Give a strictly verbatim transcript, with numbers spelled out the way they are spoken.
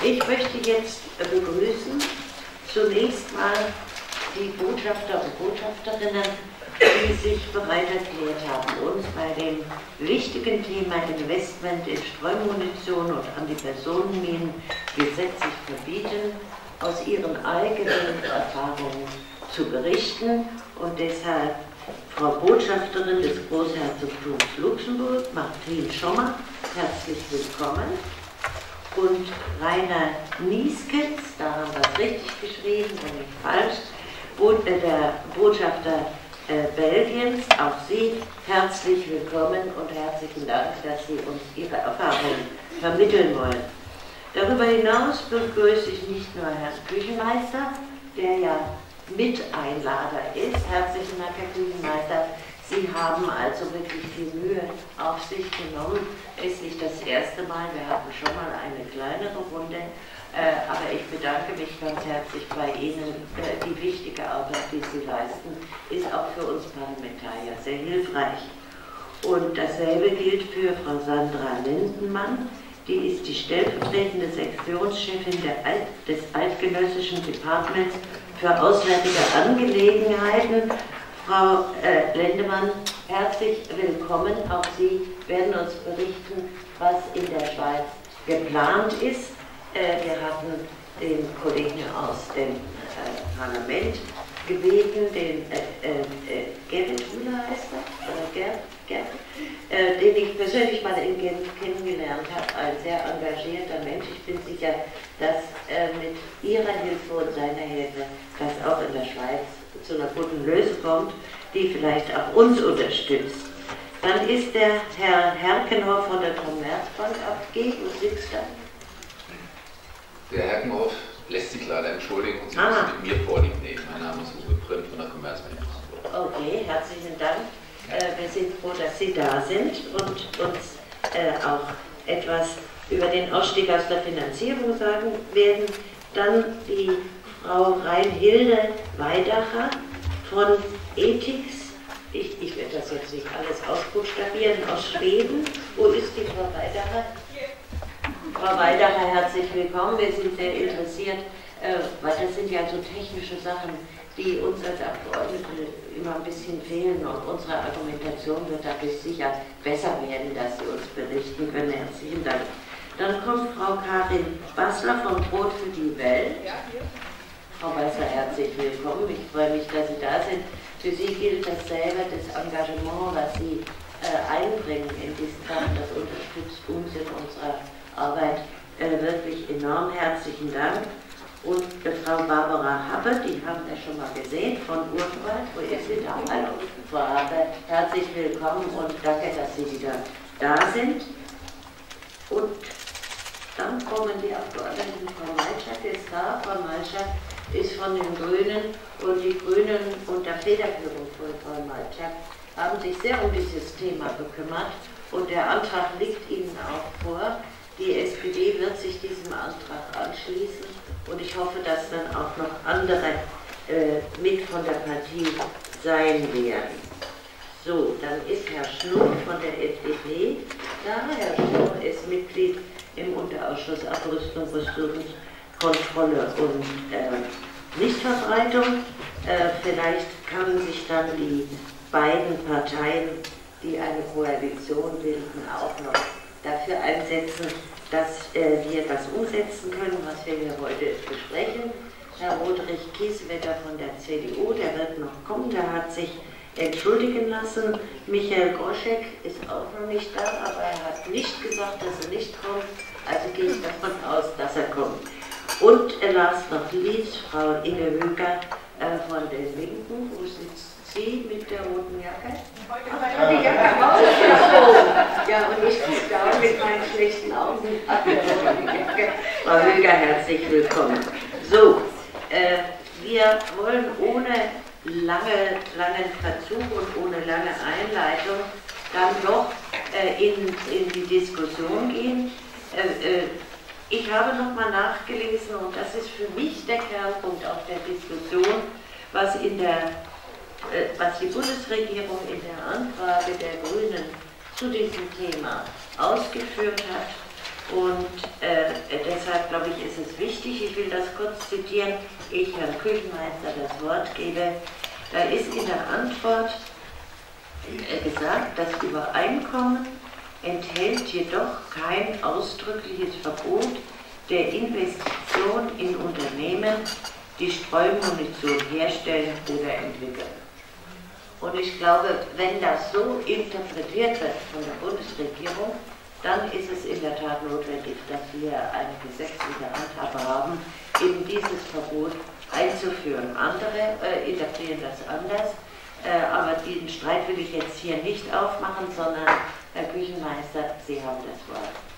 Ich möchte jetzt begrüßen zunächst mal die Botschafter und Botschafterinnen, die sich bereit erklärt haben, uns bei dem wichtigen Thema Investment in Streumunition und Antipersonenminen gesetzlich verbieten, aus ihren eigenen Erfahrungen zu berichten. Und deshalb Frau Botschafterin des Großherzogtums Luxemburg, Martine Schommer, herzlich willkommen. Und Rainer Nieskens, da haben wir es richtig geschrieben und nicht falsch, der Botschafter äh, Belgiens, auch Sie herzlich willkommen und herzlichen Dank, dass Sie uns Ihre Erfahrungen vermitteln wollen. Darüber hinaus begrüße ich nicht nur Herrn Küchenmeister, der ja Miteinlader ist. Herzlichen Dank, Herr Küchenmeister. Sie haben also wirklich viel Mühe auf sich genommen. Es ist nicht das erste Mal, wir hatten schon mal eine kleinere Runde, äh, aber ich bedanke mich ganz herzlich bei Ihnen. Äh, die wichtige Arbeit, die Sie leisten, ist auch für uns Parlamentarier sehr hilfreich. Und dasselbe gilt für Frau Sandra Lindenmann. Die ist die stellvertretende Sektionschefin der Alt, des Eidgenössischen Departements für Auswärtige Angelegenheiten. Frau äh, Lindemann, herzlich willkommen. Auch Sie werden uns berichten, was in der Schweiz geplant ist. Äh, wir hatten den Kollegen aus dem äh, Parlament gebeten, den äh, äh, Gerrit Müller heißt er, oder Gerd, Gerd, äh, den ich persönlich mal in Genf kennengelernt habe, ein sehr engagierter Mensch. Ich bin sicher, dass äh, mit Ihrer Hilfe und seiner Hilfe das auch in der Schweiz zu einer guten Lösung kommt, die vielleicht auch uns unterstützt. Dann ist der Herr Herkenhoff von der Commerzbank abgegeben. Wo sitzt er? Der Herkenhoff lässt sich leider entschuldigen und Sie ah. müssen mit mir Vorlieb nehmen. Mein Name ist Uwe Prim von der Commerzbank. Okay, herzlichen Dank. Äh, wir sind froh, dass Sie da sind und uns äh, auch etwas über den Ausstieg aus der Finanzierung sagen werden. Dann die Frau Reinhilde Weidacher von Ethics. Ich, ich werde das jetzt nicht alles ausbuchstabieren, aus Schweden. Wo ist die Frau Weidacher? Frau Weidacher, herzlich willkommen. Wir sind sehr interessiert, äh, weil das sind ja so technische Sachen, die uns als Abgeordnete immer ein bisschen fehlen, und unsere Argumentation wird dadurch sicher besser werden, dass Sie uns berichten können. Herzlichen Dank. Dann kommt Frau Karin Bassler vom Brot für die Welt. Frau Bassler, herzlich willkommen. Ich freue mich, dass Sie da sind. Für Sie gilt dasselbe, das Engagement, was Sie äh, einbringen in diesen Tag, das unterstützt uns in unserer Arbeit äh, wirklich enorm. Herzlichen Dank. Und äh, Frau Barbara Habe, die haben wir schon mal gesehen, von Urwald. Wo ist sie da? Hallo, Frau Habe, herzlich willkommen und danke, dass Sie wieder da sind. Und dann kommen die Abgeordneten. Frau Malczak ist da. Frau Malczak ist von den Grünen, und die Grünen unter Federführung von Frau Malczak haben sich sehr um dieses Thema gekümmert, und der Antrag liegt Ihnen auch vor. Die S P D wird sich diesem Antrag anschließen, und ich hoffe, dass dann auch noch andere äh, mit von der Partie sein werden. So, dann ist Herr Schnurr von der F D P da. Herr Schnurr ist Mitglied im Unterausschuss Abrüstung, Rüstungskontrolle und äh, Nichtverbreitung. Äh, vielleicht können sich dann die beiden Parteien, die eine Koalition bilden, auch noch dafür einsetzen, dass äh, wir das umsetzen können, was wir hier heute besprechen. Herr Roderich-Kiesewetter von der C D U, der wird noch kommen, der hat sich entschuldigen lassen. Michael Groschek ist auch noch nicht da, aber er hat nicht gesagt, dass er nicht kommt. Also gehe ich davon aus, dass er kommt. Und äh, last not least, Frau Inge Höger äh, von den Linken. Wo sitzt Sie mit der roten Jacke? Ach, die Jacke rausgeschoben. Ja, und ich gucke da mit meinen schlechten Augen an der roten Jacke. Frau Höger, herzlich willkommen. So, äh, wir wollen ohne lange, langen Verzug und ohne lange Einleitung dann doch äh, in, in die Diskussion gehen. Äh, äh, ich habe nochmal nachgelesen, und das ist für mich der Kernpunkt auch der Diskussion, was, in der, äh, was die Bundesregierung in der Anfrage der Grünen zu diesem Thema ausgeführt hat. Und äh, deshalb, glaube ich, ist es wichtig, ich will das kurz zitieren, ich Herrn Küchenmeister das Wort gebe. Da ist in der Antwort äh, gesagt, das Übereinkommen enthält jedoch kein ausdrückliches Verbot der Investition in Unternehmen, die Streumunition herstellen oder entwickeln. Und ich glaube, wenn das so interpretiert wird von der Bundesregierung, dann ist es in der Tat notwendig, dass wir eine gesetzliche Handhabe haben, eben dieses Verbot einzuführen. Andere äh, interpretieren das anders, äh, aber diesen Streit will ich jetzt hier nicht aufmachen, sondern Herr Küchenmeister, Sie haben das Wort.